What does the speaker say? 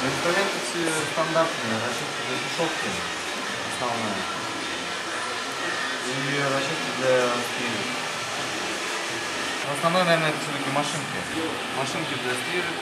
Инструменты все стандартные, расчетки для тушевки основная. И расчетки для стирки. Основное, наверное, это все-таки машинки. Машинки для стирок.